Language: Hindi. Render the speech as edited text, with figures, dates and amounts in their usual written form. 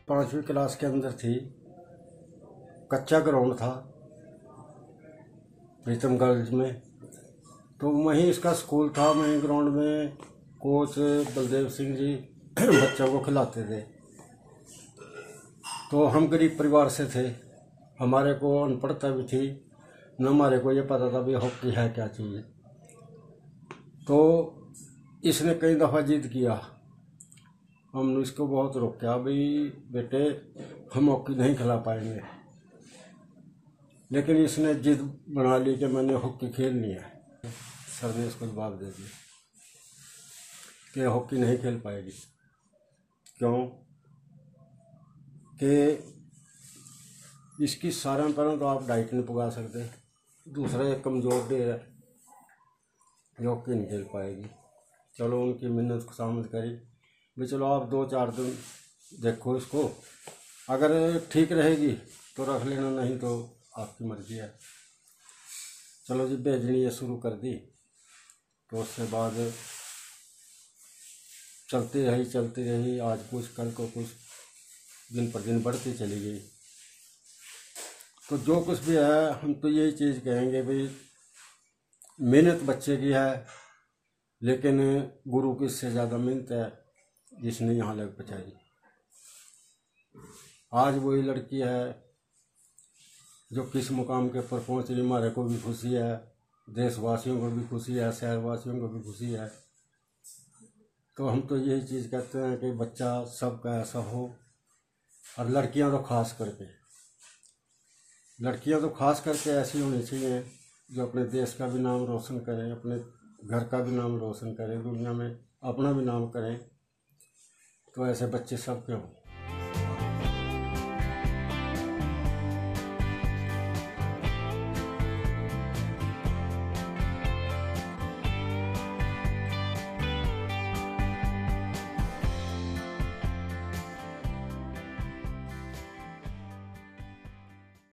5वीं क्लास के अंदर थी। कच्चा ग्राउंड था प्रीतम कॉलेज में, तो वहीं इसका स्कूल था। वहीं ग्राउंड में कोच बलदेव सिंह जी बच्चों को खिलाते थे। तो हम गरीब परिवार से थे, हमारे को अनपढ़ता भी थी, न हमारे को ये पता था भी हॉकी है क्या चीज़। तो इसने कई दफ़ा जिद किया, हमने इसको बहुत रोका, भाई बेटे हम हॉकी नहीं खिला पाएंगे। लेकिन इसने जिद बना ली कि मैंने हॉकी खेलनी है। सर ने इसको जवाब दे दिया कि हॉकी नहीं खेल पाएगी। क्यों कि इसकी सारे पैरों तो आप डाइट नहीं पुगा सकते, दूसरा एक कमज़ोर ढेर है, हॉकी नहीं खेल पाएगी। चलो उनकी मिन्नत को शामिल करी, भाई चलो आप 2-4 दिन देखो इसको, अगर ठीक रहेगी तो रख लेना, नहीं तो आपकी मर्जी है। चलो जी भेजनी ये शुरू कर दी। तो उसके बाद चलती रही, आज कुछ कल को कुछ, दिन पर दिन बढ़ती चली गई। तो जो कुछ भी है हम तो यही चीज़ कहेंगे, भाई मेहनत बच्चे की है, लेकिन गुरु की इससे ज़्यादा मेहनत है जिसने यहाँ लग पहुँचाई। आज वही लड़की है जो किस मुकाम के ऊपर पहुँच रही। हमारे को भी खुशी है, देशवासियों को भी खुशी है, शहरवासियों को भी खुशी है। तो हम तो यही चीज़ कहते हैं कि बच्चा सबका ऐसा हो, और लड़कियां तो खास करके ऐसी होनी चाहिए जो अपने देश का भी नाम रोशन करें, अपने घर का भी नाम रोशन करें, दुनिया में अपना भी नाम करें। तो ऐसे बच्चे सबके हों।